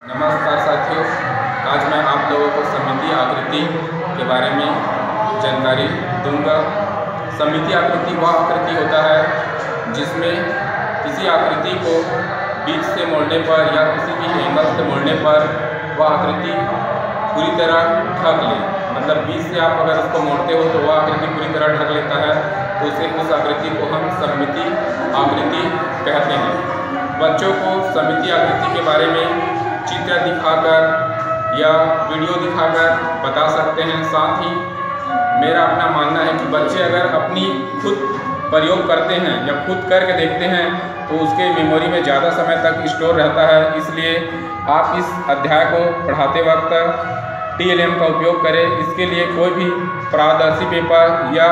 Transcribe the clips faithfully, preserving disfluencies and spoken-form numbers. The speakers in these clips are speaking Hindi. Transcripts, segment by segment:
नमस्कार साथियों, आज मैं आप लोगों को सममितीय आकृति के बारे में जानकारी दूंगा। सममितीय आकृति वह आकृति होता है जिसमें किसी आकृति को बीच से मोड़ने पर या किसी भी एंगल से मोड़ने पर वह आकृति पूरी तरह ढक ले। मतलब बीच से आप अगर उसको मोड़ते हो तो वह आकृति पूरी तरह ढक लेता है, तो उसे उस आकृति को हम सममितीय आकृति कहते हैं। बच्चों को सममितीय आकृति के बारे में चित्र दिखाकर या वीडियो दिखाकर बता सकते हैं। साथ ही मेरा अपना मानना है कि बच्चे अगर अपनी खुद प्रयोग करते हैं या खुद करके देखते हैं तो उसके मेमोरी में ज़्यादा समय तक स्टोर रहता है। इसलिए आप इस अध्याय को पढ़ाते वक्त टी एल एम का उपयोग करें। इसके लिए कोई भी पारदर्शी पेपर या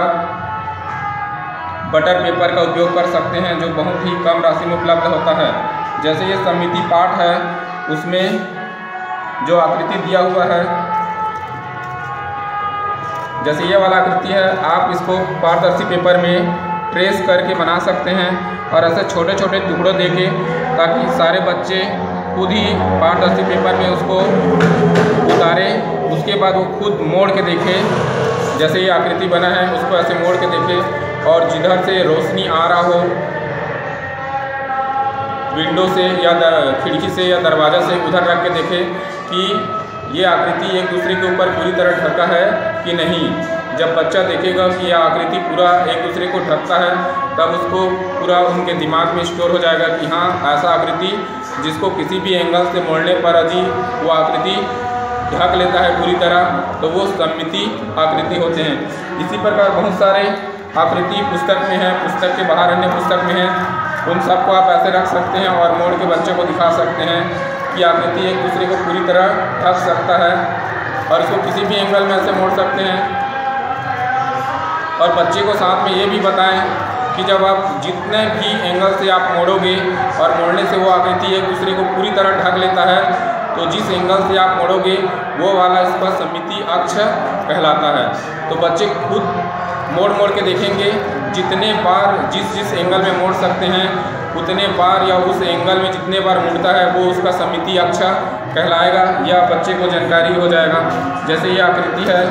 बटर पेपर का उपयोग कर सकते हैं, जो बहुत ही कम राशि में उपलब्ध होता है। जैसे ये सममितीय पाठ है, उसमें जो आकृति दिया हुआ है, जैसे ये वाला आकृति है, आप इसको पारदर्शी पेपर में ट्रेस करके बना सकते हैं और ऐसे छोटे छोटे टुकड़ों देके, ताकि सारे बच्चे खुद ही पारदर्शी पेपर में उसको उतारें। उसके बाद वो खुद मोड़ के देखें। जैसे ये आकृति बना है, उसको ऐसे मोड़ के देखें और जिधर से रोशनी आ रहा हो, विंडो से या खिड़की से या दरवाज़ा से, उधर रख के देखें कि ये आकृति एक दूसरे के ऊपर पूरी तरह ढका है कि नहीं। जब बच्चा देखेगा कि यह आकृति पूरा एक दूसरे को ढकता है, तब उसको पूरा उनके दिमाग में स्टोर हो जाएगा कि हाँ, ऐसा आकृति जिसको किसी भी एंगल से मोड़ने पर यदि वो आकृति ढक लेता है पूरी तरह, तो वो सममितीय आकृति होते हैं। इसी प्रकार बहुत सारे आकृति पुस्तक में है, पुस्तक के बाहर अन्य पुस्तक में है। उन सबको आप ऐसे रख सकते हैं और मोड़ के बच्चे को दिखा सकते हैं कि आकृति एक दूसरे को पूरी तरह ढक सकता है, और इसको किसी भी एंगल में ऐसे मोड़ सकते हैं। और बच्चे को साथ में ये भी बताएं कि जब आप जितने भी एंगल से आप मोड़ोगे और मोड़ने से वो आकृति एक दूसरे को पूरी तरह ढक लेता है, तो जिस एंगल से आप मोड़ोगे वो वाला इसका सममितीय अक्ष कहलाता है। तो बच्चे खुद मोड़ मोड़ के देखेंगे, जितने बार जिस जिस एंगल में मोड़ सकते हैं उतने बार, या उस एंगल में जितने बार मुड़ता है वो उसका सममितीय अक्ष कहलाएगा, या बच्चे को जानकारी हो जाएगा। जैसे ये आकृति है,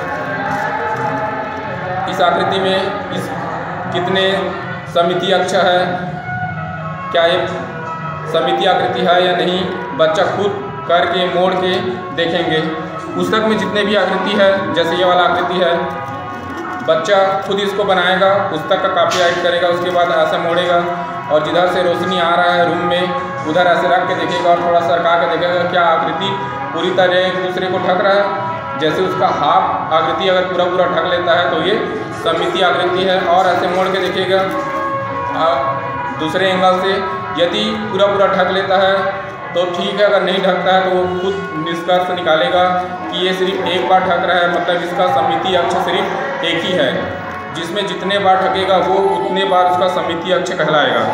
इस आकृति में इस कितने सममितीय अक्ष है, क्या ये सममितीय आकृति है या नहीं, बच्चा खुद करके मोड़ के देखेंगे। पुस्तक में जितने भी आकृति है, जैसे ये वाला आकृति है, बच्चा खुद इसको बनाएगा, पुस्तक का कॉपी राइट करेगा, उसके बाद ऐसा मोड़ेगा और जिधर से रोशनी आ रहा है रूम में, उधर ऐसे रख के देखेगा और थोड़ा सरका के देखेगा क्या आकृति पूरी तरह एक दूसरे को ढक रहा है। जैसे उसका हाफ आकृति अगर पूरा पूरा ढक लेता है तो ये सममितीय आकृति है। और ऐसे मोड़ के देखेगा दूसरे एंगल से, यदि पूरा पूरा ढक लेता है तो ठीक है, अगर नहीं ढकता है तो वो खुद निष्कर्ष निकालेगा कि ये सिर्फ एक बार ढक रहा है, मतलब इसका सममितीय अक्ष सिर्फ एक ही है। जिसमें जितने बार ढकेगा वो उतने बार उसका सममितीय अक्ष कहलाएगा।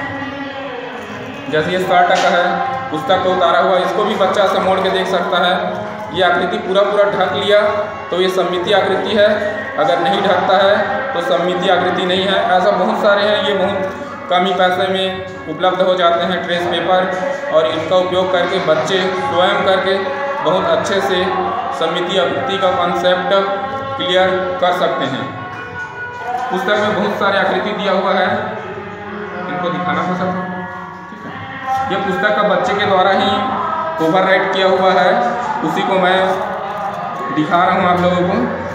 जैसे ये साठ टका है, पुस्तक को उतारा हुआ, इसको भी बच्चा से मोड़ के देख सकता है। ये आकृति पूरा पूरा ढक लिया तो ये सममितीय आकृति है, अगर नहीं ढकता है तो सममितीय आकृति नहीं है। ऐसा बहुत सारे हैं, ये बहुत कम ही पैसे में उपलब्ध हो जाते हैं ट्रेस पेपर, और इनका उपयोग करके बच्चे स्वयं करके बहुत अच्छे से सममितीय आकृति का कॉन्सेप्ट क्लियर कर सकते हैं। पुस्तक में बहुत सारे आकृति दिया हुआ है, इनको दिखाना पसंद है। ठीक है, ये पुस्तक का बच्चे के द्वारा ही ओवर राइट किया हुआ है, उसी को मैं दिखा रहा हूँ आप लोगों को।